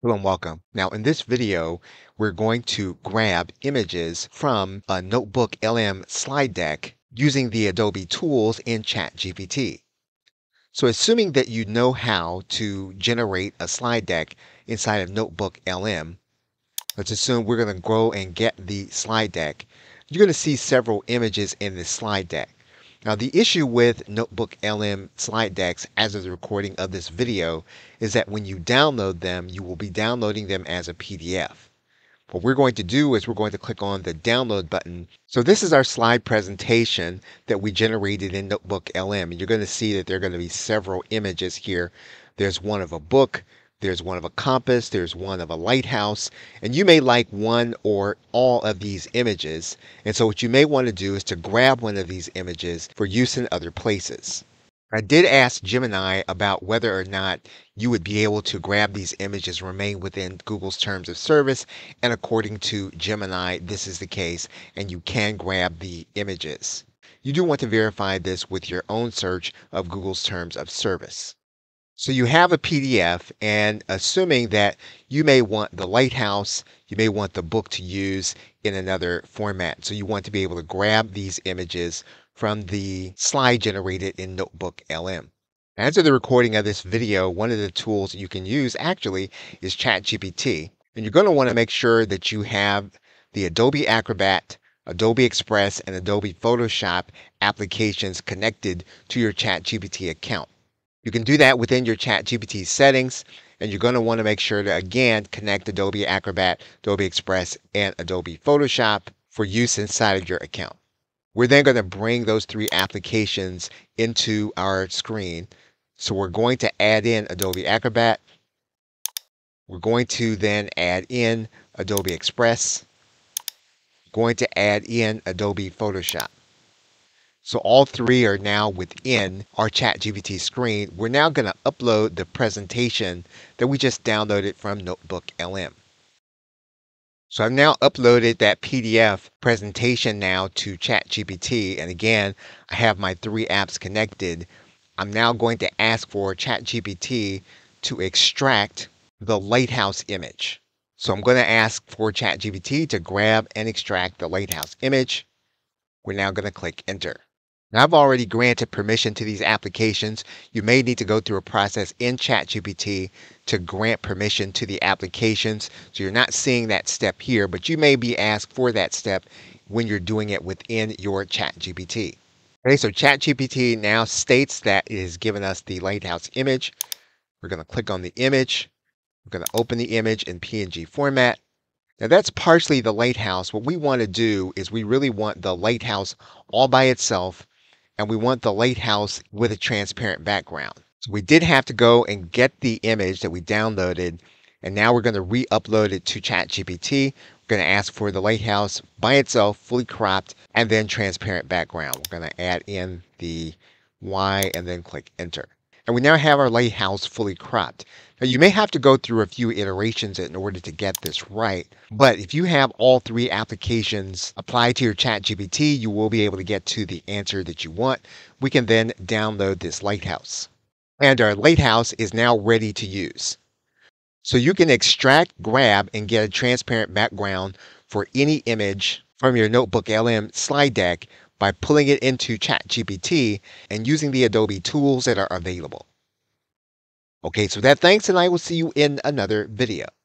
Hello and welcome. Now in this video, we're going to grab images from a NotebookLM slide deck using the Adobe tools in ChatGPT. So assuming that you know how to generate a slide deck inside of NotebookLM, let's assume we're going to go and get the slide deck. You're going to see several images in this slide deck. Now, the issue with NotebookLM slide decks as of the recording of this video is that when you download them, you will be downloading them as a PDF. What we're going to do is we're going to click on the download button. So this is our slide presentation that we generated in NotebookLM. And you're going to see that there are going to be several images here. There's one of a book. There's one of a compass, there's one of a lighthouse, and you may like one or all of these images. And so what you may want to do is to grab one of these images for use in other places. I did ask Gemini about whether or not you would be able to grab these images, remain within Google's terms of service, and according to Gemini, this is the case, and you can grab the images. You do want to verify this with your own search of Google's terms of service. So you have a PDF, and assuming that you may want the lighthouse, you may want the book to use in another format. So you want to be able to grab these images from the slide generated in NotebookLM. As of the recording of this video, one of the tools that you can use actually is ChatGPT. And you're going to want to make sure that you have the Adobe Acrobat, Adobe Express, and Adobe Photoshop applications connected to your ChatGPT account. You can do that within your ChatGPT settings, and you're going to want to make sure to, again, connect Adobe Acrobat, Adobe Express, and Adobe Photoshop for use inside of your account. We're then going to bring those three applications into our screen. So we're going to add in Adobe Acrobat. We're going to then add in Adobe Express. We're going to add in Adobe Photoshop. So all three are now within our ChatGPT screen. We're now going to upload the presentation that we just downloaded from NotebookLM. So I've now uploaded that PDF presentation now to ChatGPT. And again, I have my three apps connected. I'm now going to ask for ChatGPT to extract the lighthouse image. So I'm going to ask for ChatGPT to grab and extract the lighthouse image. We're now going to click enter. Now, I've already granted permission to these applications. You may need to go through a process in ChatGPT to grant permission to the applications. So you're not seeing that step here, but you may be asked for that step when you're doing it within your ChatGPT. Okay, so ChatGPT now states that it has given us the lighthouse image. We're going to click on the image. We're going to open the image in PNG format. Now that's partially the lighthouse. What we want to do is we really want the lighthouse all by itself, and we want the lighthouse with a transparent background. So we did have to go and get the image that we downloaded, and now we're going to re-upload it to ChatGPT. We're going to ask for the lighthouse by itself, fully cropped, and then transparent background. We're going to add in the Y and then click enter. And we now have our lighthouse fully cropped. Now you may have to go through a few iterations in order to get this right, but if you have all three applications applied to your ChatGPT, you will be able to get to the answer that you want. We can then download this lighthouse. And our lighthouse is now ready to use. So you can extract, grab, and get a transparent background for any image from your NotebookLM slide deck by pulling it into ChatGPT and using the Adobe tools that are available. Okay, so thanks, and I will see you in another video.